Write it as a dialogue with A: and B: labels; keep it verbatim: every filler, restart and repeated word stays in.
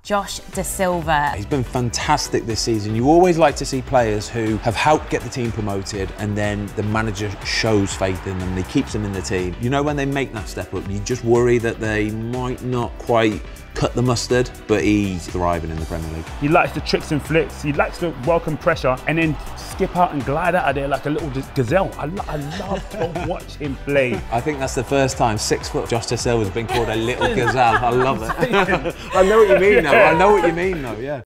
A: Josh Dasilva.
B: He's been fantastic this season. You always like to see players who have helped get the team promoted and then the manager shows faith in them, he keeps them in the team. You know, when they make that step up, you just worry that they might not quite cut the mustard, but he's thriving in the Premier League.
C: He likes the tricks and flicks, he likes to welcome pressure and then skip out and glide out of there like a little gazelle. I, lo I love to watch him play.
B: I think that's the first time six foot Josh Dasilva has been called a little gazelle. I love it. I know what you mean though, I know what you mean though, yeah.